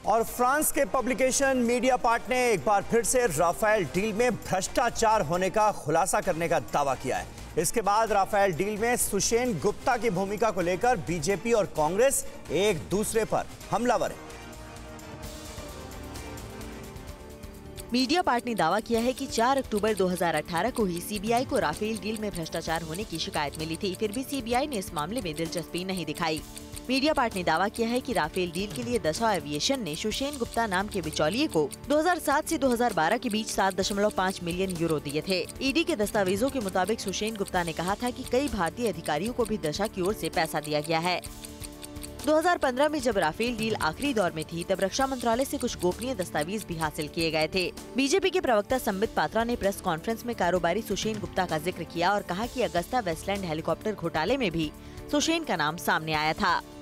और फ्रांस के publication media part ने एक बार फिर से राफेल डील में भ्रष्टाचार होने का खुलासा करने का दावा किया है। इसके बाद राफेल डील में सुषेन गुप्ता की भूमिका को लेकर बीजेपी और कांग्रेस एक दूसरे पर हमलावर है। मीडिया पार्ट ने दावा किया है कि 4 अक्टूबर 2018 को ही सीबीआई को राफेल डील में भ्रष्टाचार होने की शिकायत मिली थी। फिर भी सीबीआई ने इस मामले में दिलचस्पी नहीं दिखाई। मीडिया पार्ट ने दावा किया है कि राफेल डील के लिए दशा एविएशन ने सुषेन गुप्ता नाम के बिचौलिए को 2007 से 2012 के बीच 7.5 मिलियन यूरो दिए थे। ईडी के दस्तावेजों के मुताबिक सुषेन गुप्ता ने कहा था कि कई भारतीय अधिकारियों को भी दशा की ओर से पैसा दिया गया है। 2015 में जब राफेल डील आखिरी दौर में थी, तब रक्षा मंत्रालय से कुछ गोपनीय दस्तावेज भी हासिल किए गए थे। बीजेपी के प्रवक्ता संबित पात्रा ने प्रेस कॉन्फ्रेंस में कारोबारी सुषेन गुप्ता का जिक्र किया और कहा कि अगस्ता वेस्टलैंड हेलीकॉप्टर घोटाले में भी सुषेन का नाम सामने आया था।